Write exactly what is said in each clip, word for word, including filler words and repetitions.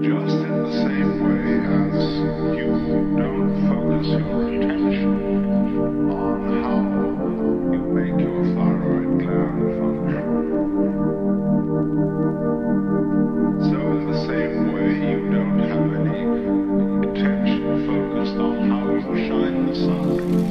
Just in the same way as you don't focus your attention on how you make your thyroid gland function. So in the same way you don't have any attention focused on how you shine the sun.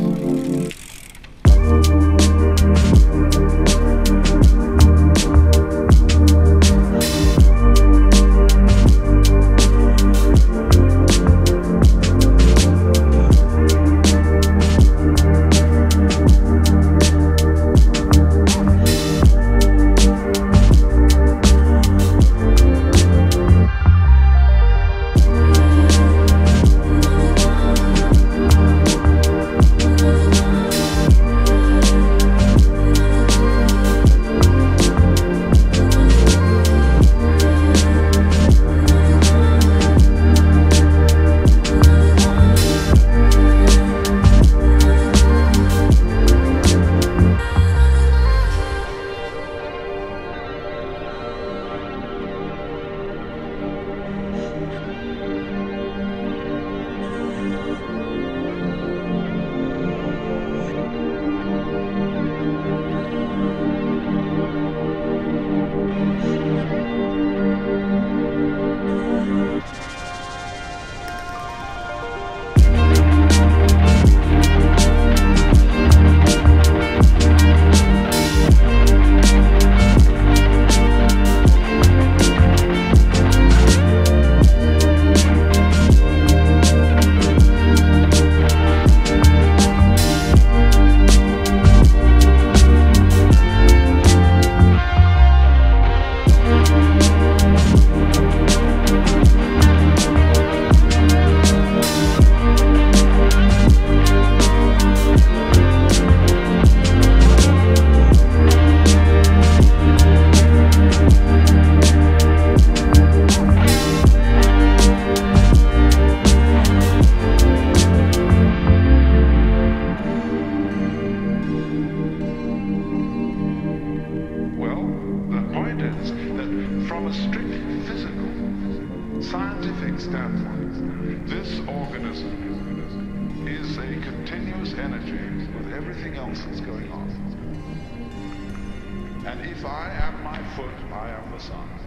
Scientific standpoint, this organism is a continuous energy with everything else that's going on. And if I am my foot, I am the sun.